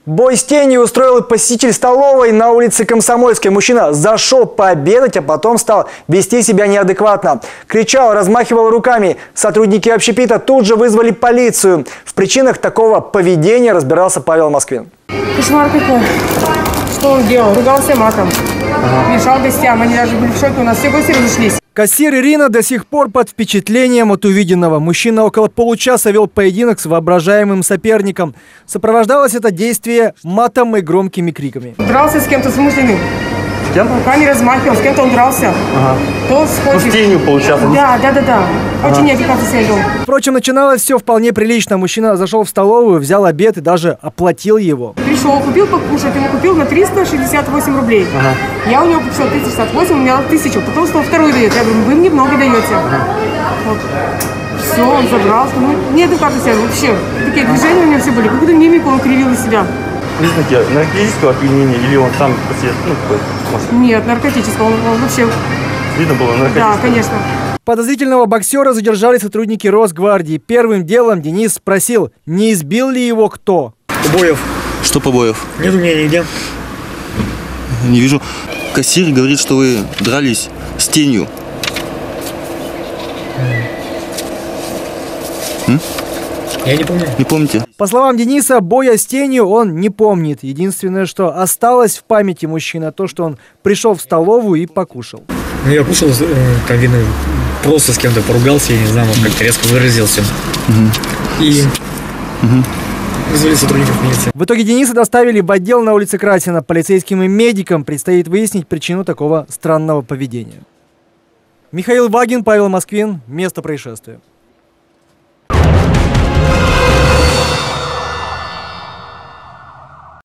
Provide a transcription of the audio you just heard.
Бой с тенью устроил посетитель столовой на улице Комсомольской. Мужчина зашел пообедать, а потом стал вести себя неадекватно. Кричал, размахивал руками. Сотрудники общепита тут же вызвали полицию. В причинах такого поведения разбирался Павел Москвин. Кошмар какой. Что он делал? Ругался матом. Мешал гостям. Они даже были в шоке. У нас все гости разошлись. Кассир Ирина до сих пор под впечатлением от увиденного. Мужчина около получаса вел поединок с воображаемым соперником. Сопровождалось это действие матом и громкими криками. Дрался с кем-то смышленным. С кем? Руками размахивал, с кем-то он дрался. Кто Ну, с тенью получается. Да. Очень неадекватно себя вел. Впрочем, начиналось все вполне прилично. Мужчина зашел в столовую, взял обед и даже оплатил его. Пришел, купил покушать, ему купил на 368 рублей. Я у него купила 368, у меня 1000. Потом стал второй дает. Я говорю, вы мне много даете. Вот. Все, он забрал. Ну, неадекватно себя вообще. Такие движения у него все были. Какую-то мимику он кривил из себя. Признаки наркотического опьянения или он сам по себе, Нет, наркотического. Он вообще... Видно было наркотического? Да, конечно. Подозрительного боксера задержали сотрудники Росгвардии. Первым делом Денис спросил, не избил ли его кто. Побоев. Что побоев? Нет у меня нигде. Не вижу. Кассир говорит, что вы дрались с тенью. Я не помню. Не помните? По словам Дениса, боя с тенью он не помнит. Единственное, что осталось в памяти мужчины, то, что он пришел в столовую и покушал. Ну, я кушал, там видно, просто с кем-то поругался, я не знаю, может, как-то резко выразился. И вызвали сотрудников милиции. В итоге Дениса доставили в отдел на улице Красина. Полицейским и медикам предстоит выяснить причину такого странного поведения. Михаил Вагин, Павел Москвин. Место происшествия.